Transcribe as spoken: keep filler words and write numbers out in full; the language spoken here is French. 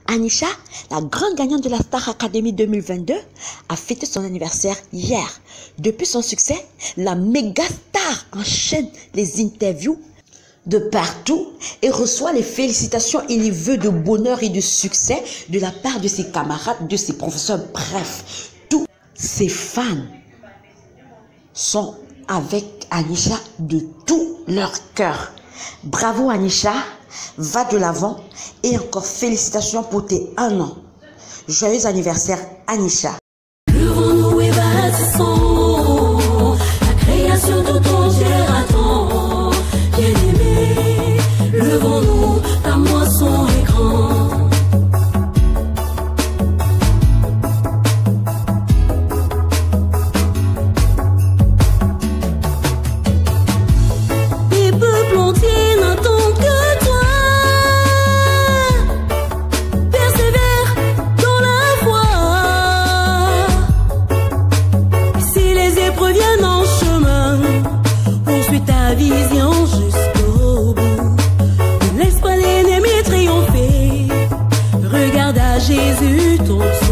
Anisha, la grande gagnante de la Star Academy deux mille vingt-deux, a fêté son anniversaire hier. Depuis son succès, la méga star enchaîne les interviews de partout et reçoit les félicitations et les vœux de bonheur et de succès de la part de ses camarades, de ses professeurs, bref, tous ses fans sont avec Anisha de tout leur cœur. Bravo Anisha, va de l'avant et encore félicitations pour tes un an. Joyeux anniversaire Anisha. Levons-nous et bâtissons la création de ton gératon. Bien-aimé, levons-nous, ta moisson est grande. Des peuples entiers n'attendent que toi. Persévère dans la foi. Et si les épreuves viennent en chemin, poursuis ta vision jusqu'au bout. Ne laisse pas l'ennemi triompher. Regarde à Jésus ton